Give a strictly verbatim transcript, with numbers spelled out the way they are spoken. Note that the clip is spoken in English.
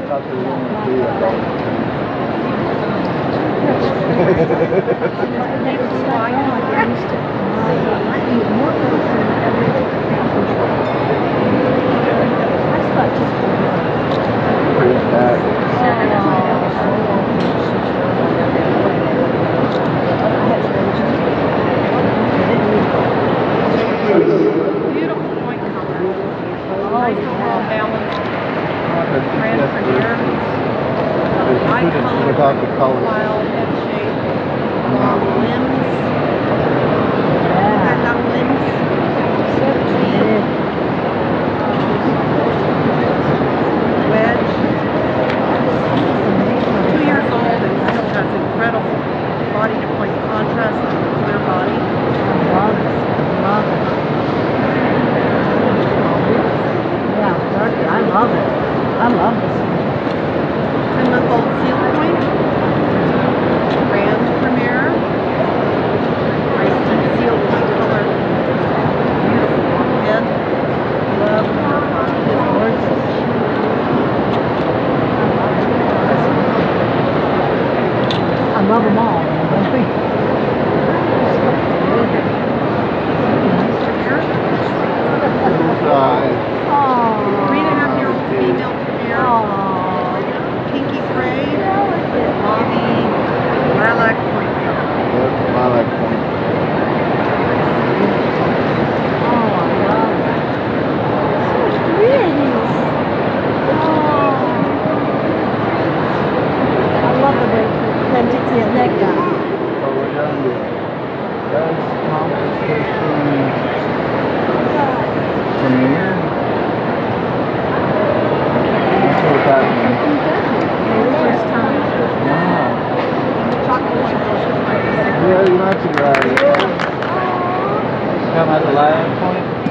thought they were going to do that. Beautiful point color. Nice overall balance. Brand Premier. Eye color, profile, head shape, long limbs. Got long limbs. Wedge. Two years old and still has incredible body to point contrast and clear body. I love it. I love it. Yeah, turkey. I love it. I love this one. ten month old seal point. Brand Premier. Nice deep seal point color. Beautiful long head. Love the profile. It's gorgeous. I love them all. Three and a half year old female Premier. Pinky gray. Mauve. Lilac point color. Yep, lilac point. Oh, I love it. So pretty. Oh. I love the way plenty of neck down. So we're down to that's competition Premier. That's what that means. First time. Wow. Chocolate white bullshit. Yeah, you might be right. Come at the lilac point.